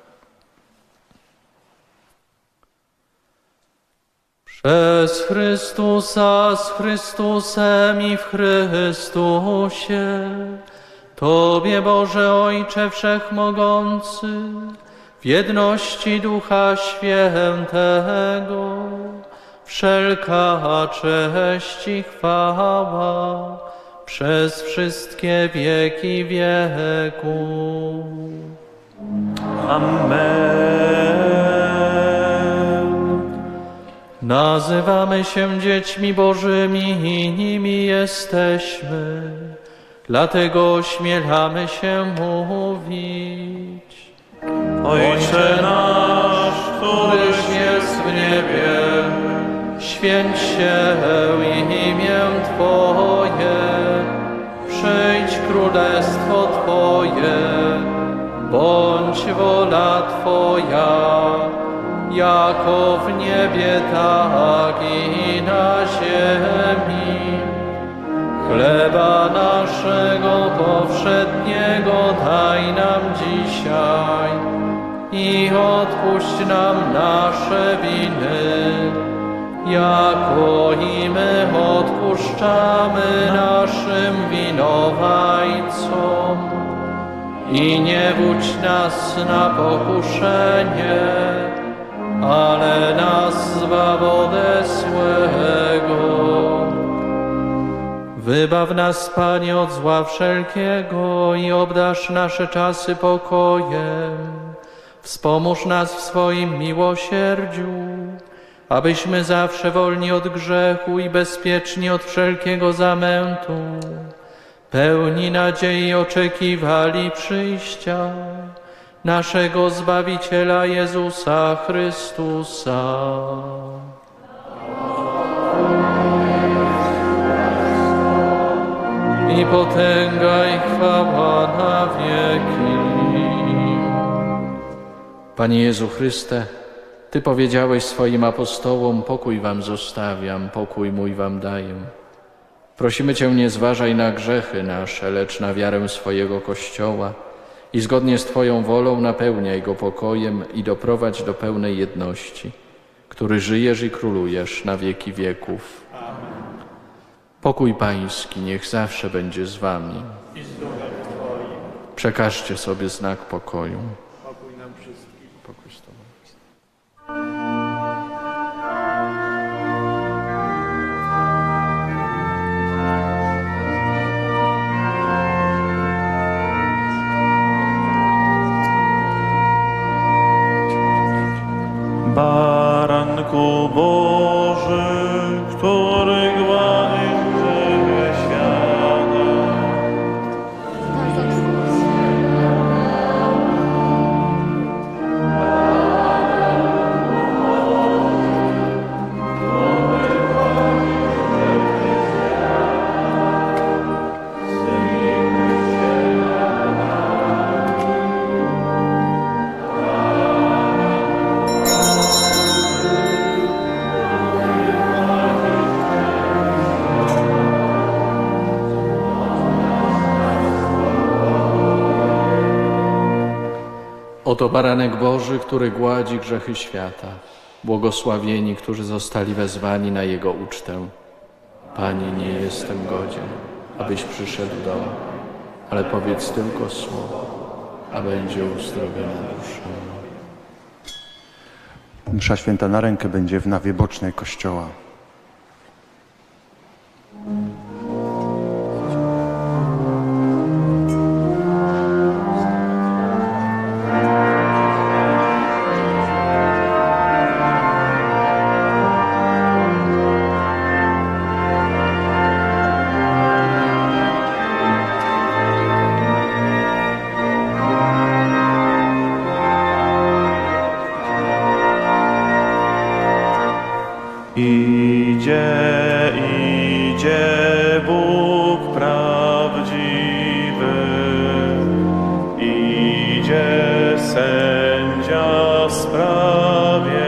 Przez Chrystusa, z Chrystusem i w Chrystusie, Tobie, Boże Ojcze Wszechmogący, w jedności Ducha Świętego, wszelka cześć i chwała przez wszystkie wieki wieków. Amen. Nazywamy się dziećmi Bożymi i nimi jesteśmy, dlatego ośmielamy się mówić. Ojcze nasz, któryś jest w niebie, święć się imię Twoje, przyjdź królestwo Twoje, bądź wola Twoja, jako w niebie, tak i na ziemi. Chleba naszego powszedniego daj nam dzisiaj i odpuść nam nasze winy, jako i my odpuszczamy naszym winowajcom. I nie wódź nas na pokuszenie, ale nas zbaw ode złego. Wybaw nas, Panie, od zła wszelkiego i obdarz nasze czasy pokojem. Wspomóż nas w swoim miłosierdziu, abyśmy zawsze wolni od grzechu i bezpieczni od wszelkiego zamętu, pełni nadziei oczekiwali przyjścia naszego Zbawiciela Jezusa Chrystusa. i potęga i chwała na wieki. Panie Jezu Chryste, Ty powiedziałeś swoim apostołom: pokój wam zostawiam, pokój mój wam daję. Prosimy Cię, nie zważaj na grzechy nasze, lecz na wiarę swojego Kościoła i zgodnie z Twoją wolą napełniaj go pokojem i doprowadź do pełnej jedności, który żyjesz i królujesz na wieki wieków. Pokój Pański niech zawsze będzie z Wami. Przekażcie sobie znak pokoju. Pokój nam wszystkim. Pokój z Tobą. Baranku Boży, który gładzisz grzechy świata. Oto baranek Boży, który gładzi grzechy świata. Błogosławieni, którzy zostali wezwani na Jego ucztę. Panie, nie jestem godzien, abyś przyszedł do mnie, ale powiedz tylko słowo, a będzie uzdrowiona dusza. Msza święta na rękę będzie w nawie bocznej kościoła. Idzie Bóg prawdziwy, idzie sędzia sprawiedliwy.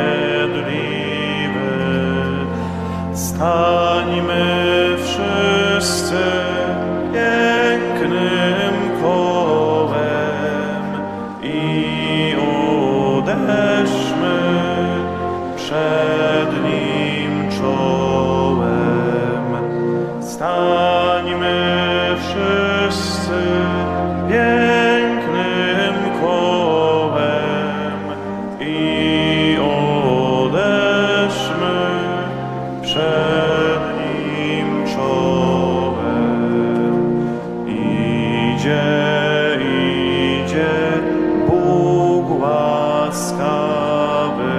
Stańmy wszyscy pięknym kołem i uderzmy przed Nim czołem. Stańmy wszyscy pięknym kołem i uderzmy przed Nim czołem. Idzie Bóg łaskawy.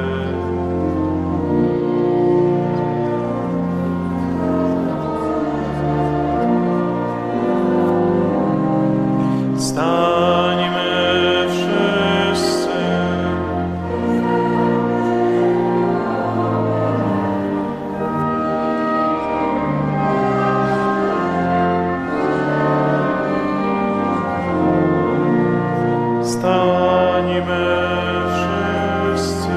Stańmy wszyscy. Stańmy wszyscy.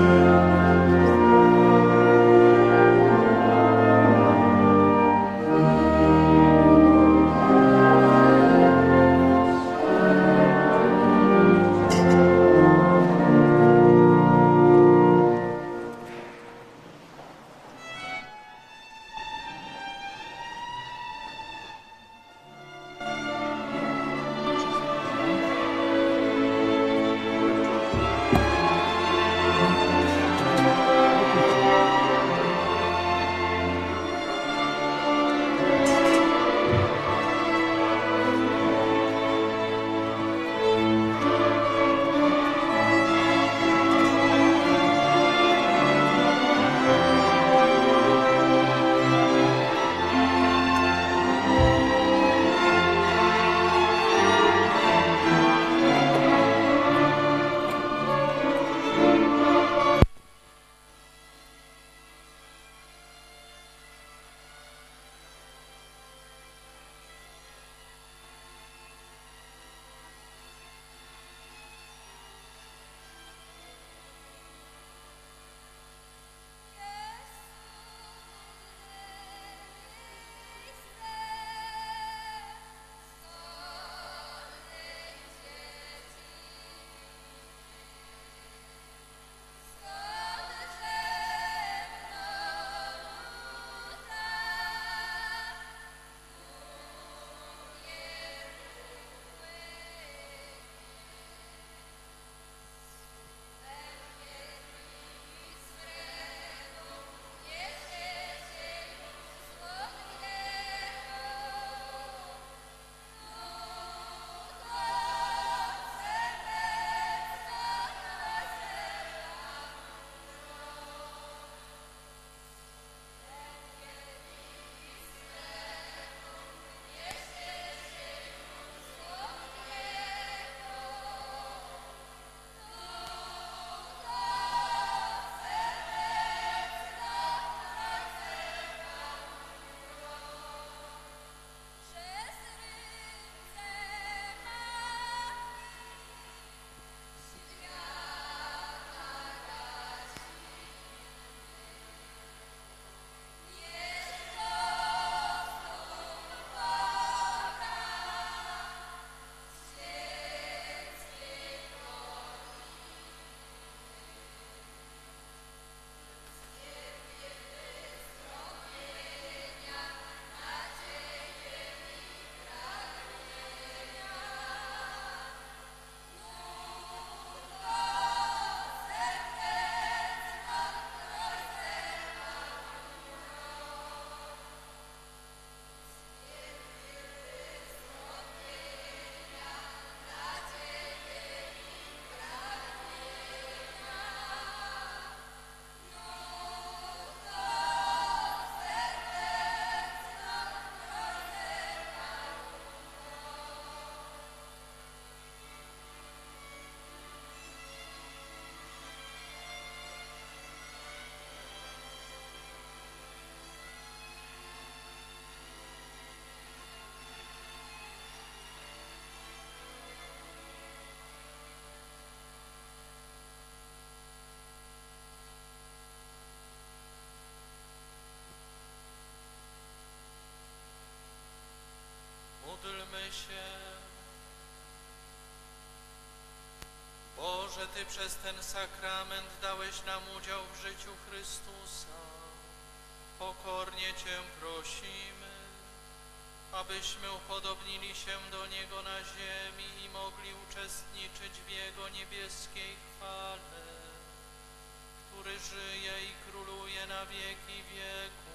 że Ty przez ten sakrament dałeś nam udział w życiu Chrystusa, pokornie Cię prosimy, abyśmy upodobnili się do Niego na ziemi i mogli uczestniczyć w Jego niebieskiej chwale, który żyje i króluje na wieki wieków.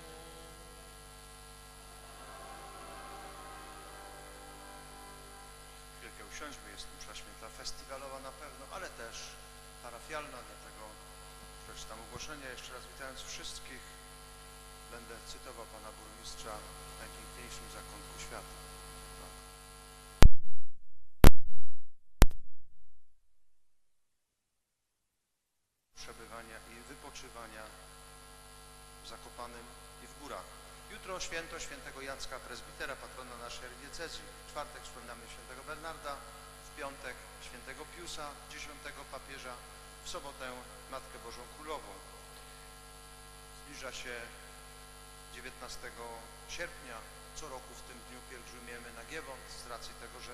Chwilkę usiądźmy, jest msza święta festiwalowa na pewno, ale też parafialna, dlatego przeczytam ogłoszenie. Jeszcze raz witając wszystkich, będę cytował pana burmistrza w najpiękniejszym zakątku świata. Przebywania i wypoczywania w Zakopanem i w górach. Jutro święto świętego Jacka Prezbitera, patrona naszej archidiecezji. W czwartek wspominamy świętego Bernarda, w piątek świętego Piusa, 10. papieża, w sobotę Matkę Bożą Królową. Zbliża się 19 sierpnia. Co roku w tym dniu pielgrzymujemy na Giewont z racji tego, że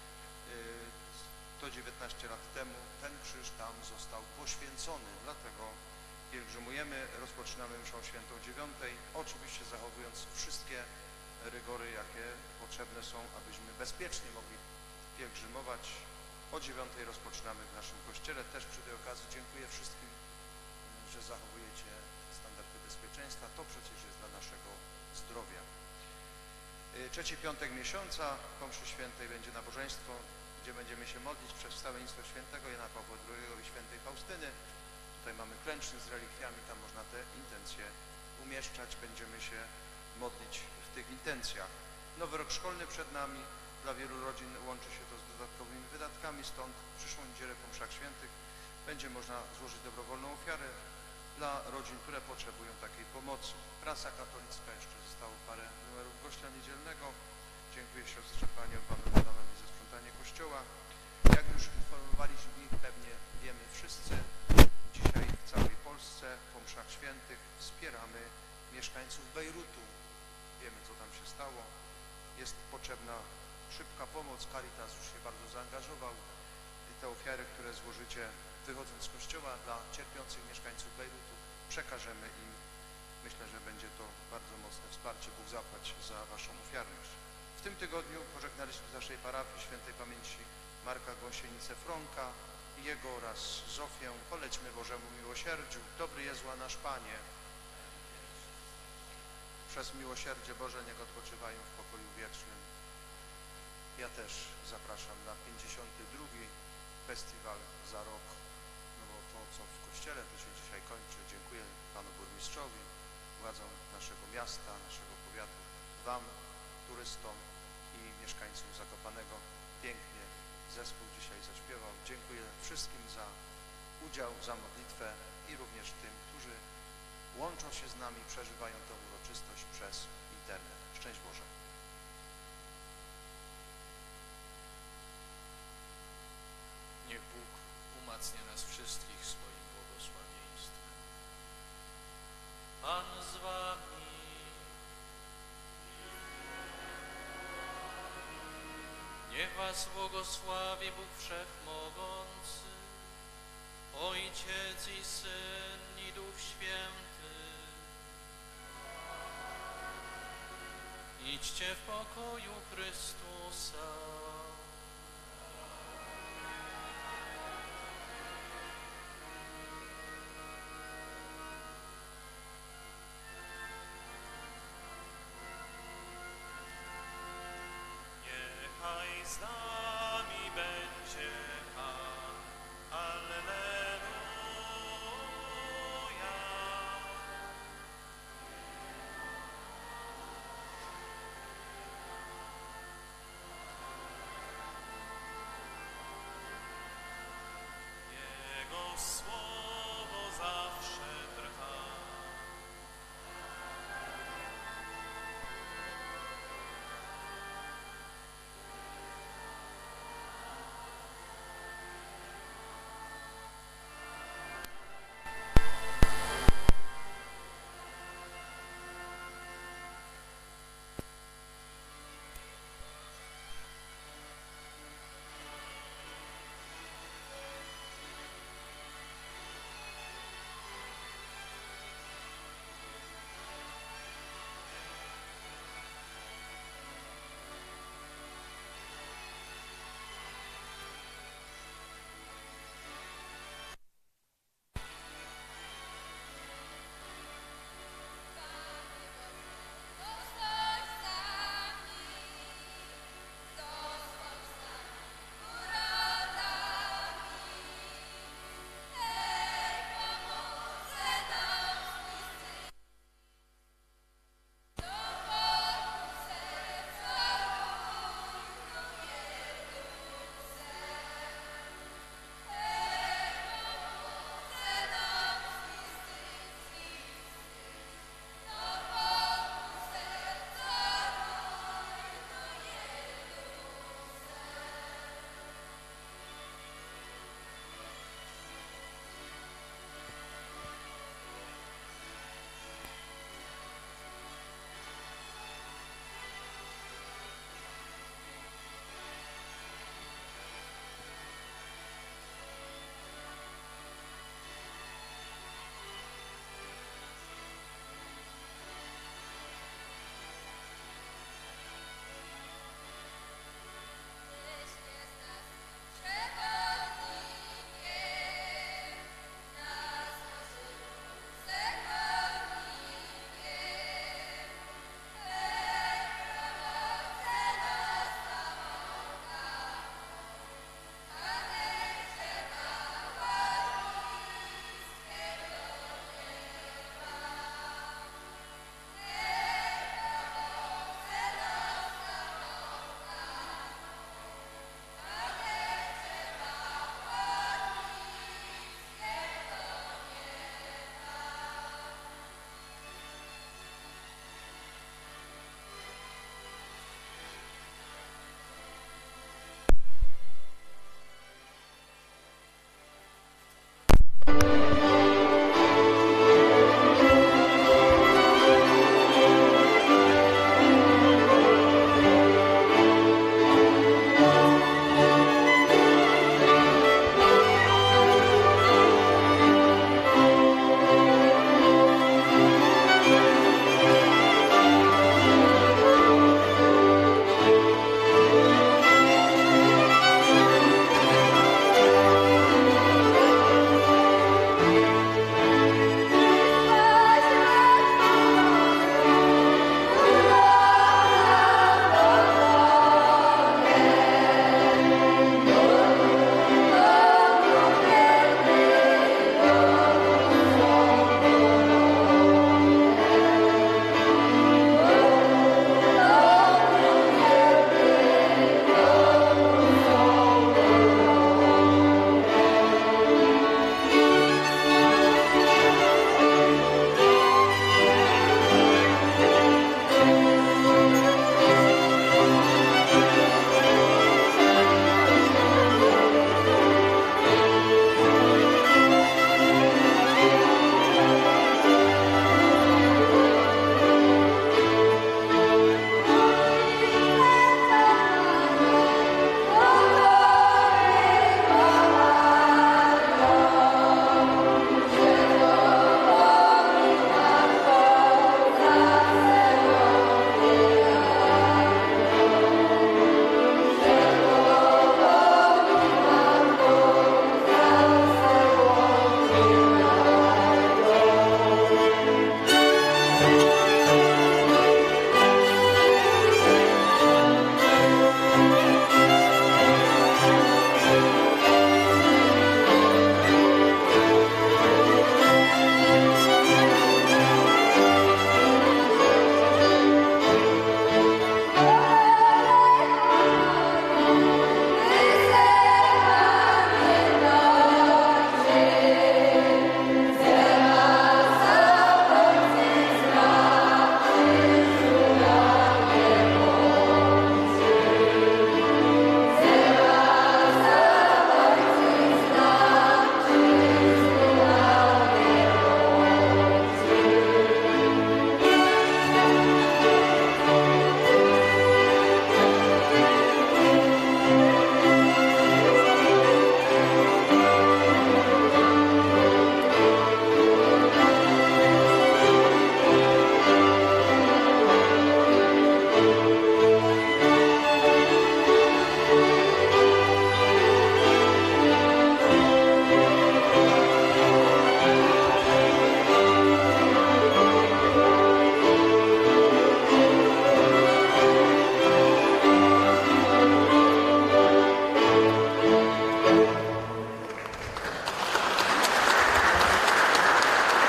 to 19 lat temu ten krzyż tam został poświęcony. Dlatego pielgrzymujemy, rozpoczynamy mszą świętą 9, oczywiście zachowując wszystkie rygory, jakie potrzebne są, abyśmy bezpiecznie mogli pielgrzymować. O 9 rozpoczynamy w naszym kościele. Też przy tej okazji dziękuję wszystkim, że zachowujecie standardy bezpieczeństwa. To przecież jest dla naszego zdrowia. Trzeci piątek miesiąca po mszy świętej będzie nabożeństwo, gdzie będziemy się modlić przez wstawiennictwo świętego Jana Pawła II i świętej Faustyny. Tutaj mamy klęczny z relikwiami, tam można te intencje umieszczać. Będziemy się modlić w tych intencjach. Nowy rok szkolny przed nami. Dla wielu rodzin łączy się to z dodatkowymi wydatkami, stąd w przyszłą niedzielę po mszach świętych będzie można złożyć dobrowolną ofiarę dla rodzin, które potrzebują takiej pomocy. Prasa katolicka, jeszcze zostało parę numerów gościa niedzielnego. Dziękuję siostrze paniom, panu Adanowi za sprzątanie kościoła. Jak już informowaliśmy, pewnie wiemy wszyscy, dzisiaj w całej Polsce po mszach świętych wspieramy mieszkańców Bejrutu. Wiemy, co tam się stało. Jest potrzebna szybka pomoc. Caritas już się bardzo zaangażował. I te ofiary, które złożycie wychodząc z kościoła dla cierpiących mieszkańców Bejrutu, przekażemy im. Myślę, że będzie to bardzo mocne wsparcie. Bóg zapłać za waszą ofiarność. W tym tygodniu pożegnaliśmy z naszej parafii świętej pamięci Marka Gąsienicę-Fronka, jego oraz Zofię. Polećmy Bożemu miłosierdziu. Dobry Jezu, a nasz Panie, przez miłosierdzie Boże niech odpoczywają w pokoju wiecznym. Ja też zapraszam na 52. festiwal za rok, no bo to, co w kościele, to się dzisiaj kończy. Dziękuję panu burmistrzowi, władzom naszego miasta, naszego powiatu, wam, turystom i mieszkańcom Zakopanego. Pięknie zespół dzisiaj zaśpiewał. Dziękuję wszystkim za udział, za modlitwę i również tym, którzy łączą się z nami, przeżywają tę uroczystość przez internet. Szczęść Boże. Niech Bóg umacnia nas wszystkich swoim błogosławieństwem. Pan z wami. Niech was błogosławi Bóg Wszechmogący, Ojciec i Syn i Duch Święty. Idźcie w pokoju Chrystusa. Niechaj z nami będzie Pan,